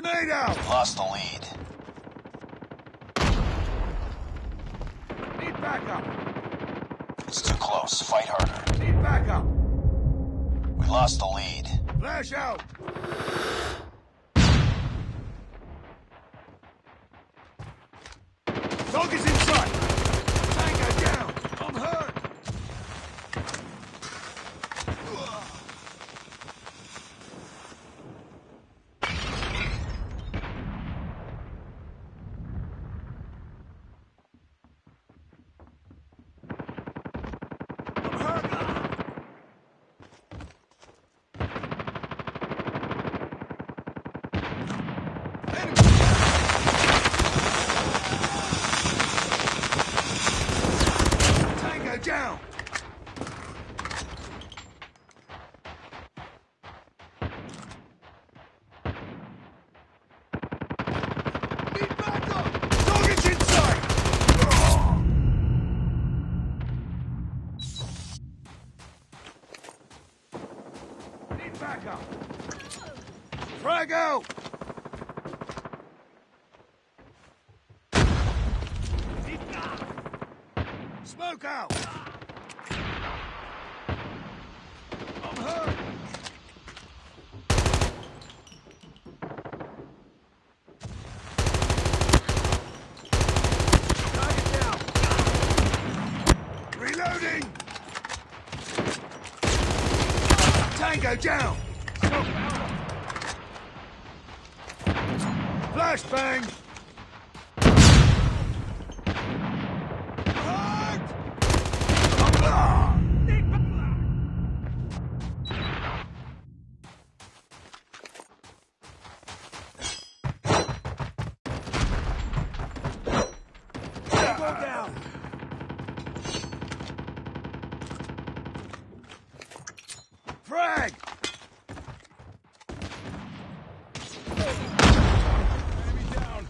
Grenade out! Lost the lead. Need backup! It's too close. Fight harder. Need backup! We lost the lead. Flash out! Dog is inside! Tango down! I'm hurt! Down! Need backup! Target's inside! Need backup! Frag out! Smoke out! I'm hurt! Target down! Reloading! Tango down! Flashbang! Frag! Enemy down.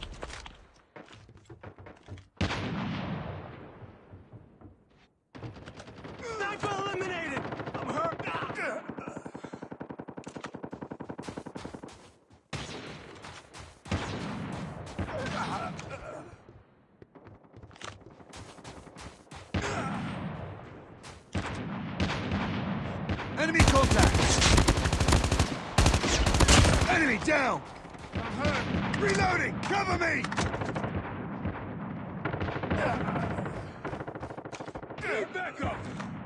Sniper eliminated! I'm hurt. Enemy contact! Enemy down! I'm hurt! Reloading! Cover me! Need backup!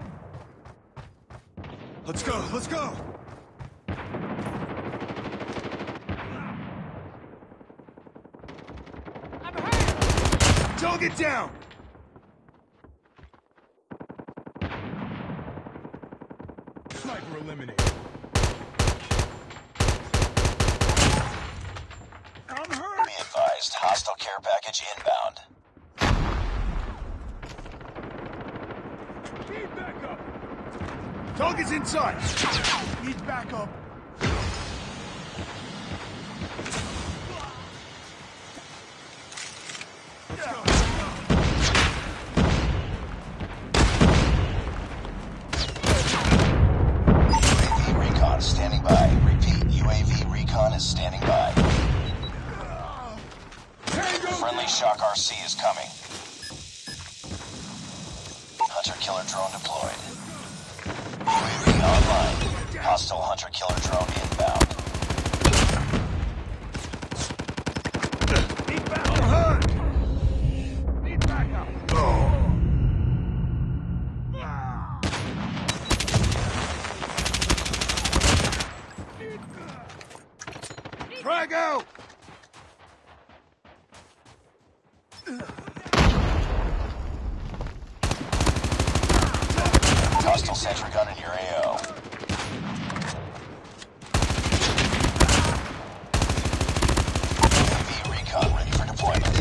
Let's go! Let's go! I'm hurt! Target down! Sniper eliminated. I'm hurt! Be advised, hostile care package inbound. Need backup! Target's inside! Need backup! Let's go! Standing by. Repeat, UAV recon is standing by. Friendly Shock RC is coming. Hunter-killer drone deployed. UAV online. Hostile hunter-killer drone inbound. Need backup! I'm hurt! Need backup! Frag out! Hostile sentry gun in your AO. UAV recon ready for deployment.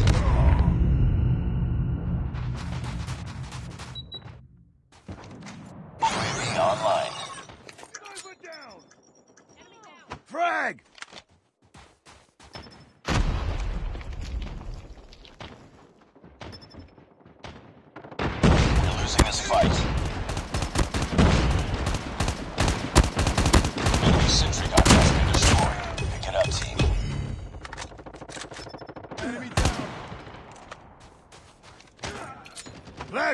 UAV online. Down. Frag! We're losing this fight.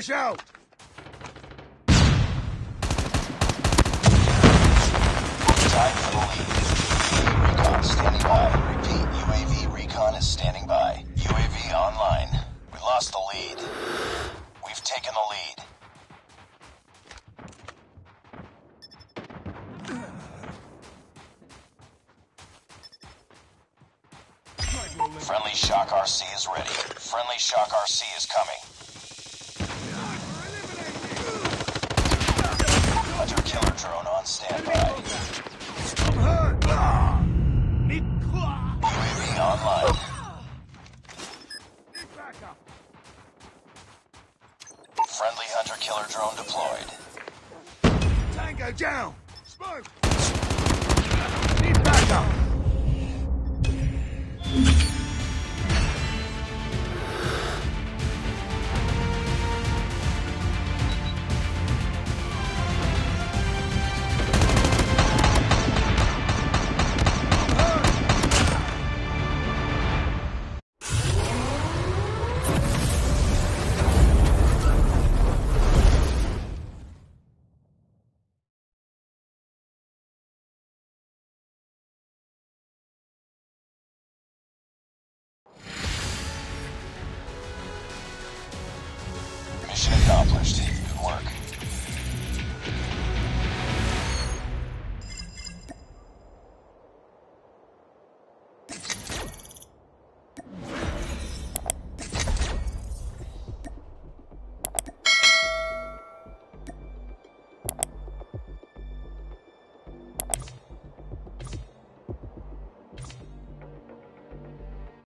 Flash out! Time for the lead. UAV recon standing by. Repeat, UAV recon is standing by. UAV online. We lost the lead. We've taken the lead. Friendly Shock RC is ready. Friendly Shock RC is coming. Hunter killer drone on standby. I'm hurt! UAV online. Need backup! Friendly hunter killer drone deployed. Tango down! Smoke! Need backup!